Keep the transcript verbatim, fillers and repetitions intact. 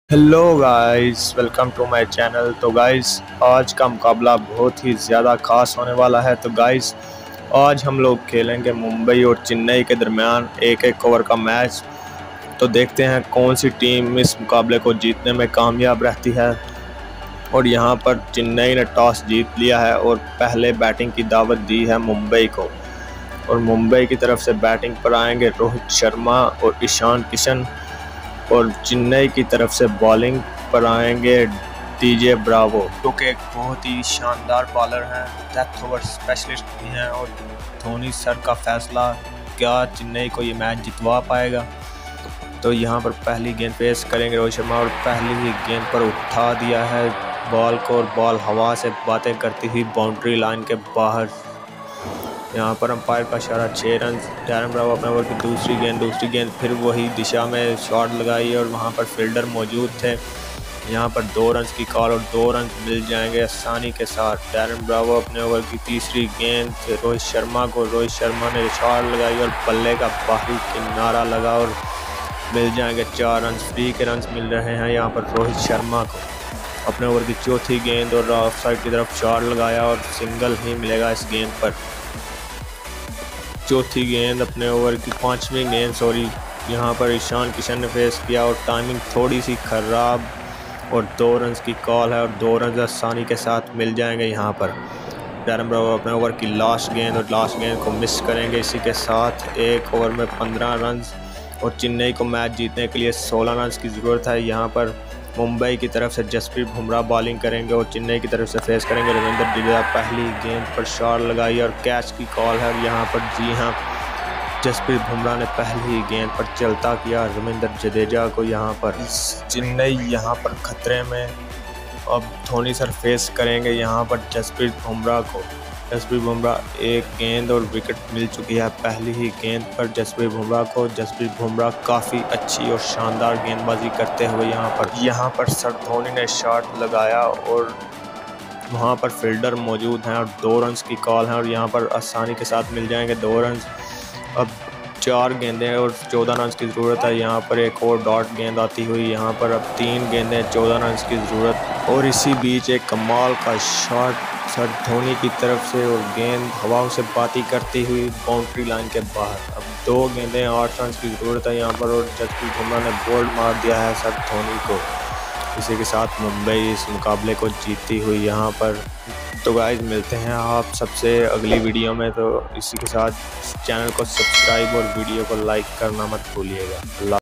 Hello guys, welcome to my channel. तो guys, आज का मुकाबला बहुत ही ज़्यादा ख़ास होने वाला है। तो गाइस, आज हम लोग खेलेंगे मुंबई और चेन्नई के दरमियान एक एक ओवर का मैच। तो देखते हैं कौन सी टीम इस मुकाबले को जीतने में कामयाब रहती है। और यहाँ पर चेन्नई ने टॉस जीत लिया है और पहले बैटिंग की दावत दी है मुंबई को। और मुंबई की तरफ से बैटिंग पर आएंगे रोहित शर्मा और ईशान किशन। और चेन्नई की तरफ से बॉलिंग पर आएंगे टीजे ब्रावो, जो कि एक बहुत ही शानदार बॉलर हैं, डेथ ओवर स्पेशलिस्ट भी हैं। और धोनी सर का फैसला, क्या चेन्नई को ये मैच जितवा पाएगा। तो यहाँ पर पहली गेंद पेश करेंगे रोहित शर्मा और पहली ही गेंद पर उठा दिया है बॉल को। और बॉल हवा से बातें करती हुई बाउंड्री लाइन के बाहर। यहाँ पर अंपायर का इशारा, छः रन। डैरेन ब्रावो अपने ओवर की दूसरी गेंद दूसरी गेंद फिर वही दिशा में शॉट लगाई और वहाँ पर फील्डर मौजूद थे। यहाँ पर दो रन की कॉल और दो रन मिल जाएंगे आसानी के साथ। डैरेन ब्रावो अपने ओवर की तीसरी गेंद रोहित शर्मा को, रोहित शर्मा ने शॉट लगाई और बल्ले का बाहरी किनारा लगा और मिल जाएंगे चार रन। फ्री के रन मिल रहे हैं यहाँ पर रोहित शर्मा को। अपने ओवर की चौथी गेंद और ऑफ साइड की तरफ शॉट लगाया और सिंगल ही मिलेगा इस गेंद पर। चौथी गेंद अपने ओवर की पांचवी गेंद सॉरी यहाँ पर ईशान किशन ने फेस किया और टाइमिंग थोड़ी सी खराब और दो रन की कॉल है और दो रन आसानी के साथ मिल जाएंगे यहाँ पर। डैरेन ब्रावो अपने ओवर की लास्ट गेंद और लास्ट गेंद को मिस करेंगे। इसी के साथ एक ओवर में पंद्रह रन और चेन्नई को मैच जीतने के लिए सोलह रन की ज़रूरत है। यहाँ पर मुंबई की तरफ से जसप्रीत बुमराह बॉलिंग करेंगे और चेन्नई की तरफ से फेस करेंगे रविंद्र जडेजा। पहली गेंद पर शॉट लगाई और कैच की कॉल है यहाँ पर। जी हाँ, जसप्रीत बुमराह ने पहली गेंद पर चलता किया रविंद्र जडेजा को। यहाँ पर चेन्नई यहाँ पर खतरे में। अब धोनी सर फेस करेंगे यहाँ पर जसप्रीत बुमराह को। जसप्रीत बुमराह एक गेंद और विकेट मिल चुकी है पहली ही गेंद पर जसप्रीत बुमराह को। जसप्रीत बुमराह काफ़ी अच्छी और शानदार गेंदबाजी करते हुए यहाँ पर यहाँ पर सर धोनी ने शॉट लगाया और वहाँ पर फील्डर मौजूद हैं और दो रन की कॉल है और यहाँ पर आसानी के साथ मिल जाएंगे दो रन। अब चार गेंदें और चौदह रन की ज़रूरत है। यहाँ पर एक और डॉट गेंद आती हुई यहाँ पर अब तीन गेंदें चौदह रन की ज़रूरत। और इसी बीच एक कमाल का शॉट सर धोनी की तरफ से और गेंद हवाओं से बाती करती हुई बाउंड्री लाइन के बाहर। अब दो गेंदें आठ रन की ज़रूरत है यहाँ पर और जसप्रीत बुमराह ने बोल्ड मार दिया है सर धोनी को। इसी के साथ मुंबई इस मुकाबले को जीती हुई यहाँ पर। तो गाइस, मिलते हैं आप सबसे अगली वीडियो में। तो इसी के साथ चैनल को सब्सक्राइब और वीडियो को लाइक करना मत भूलिएगा।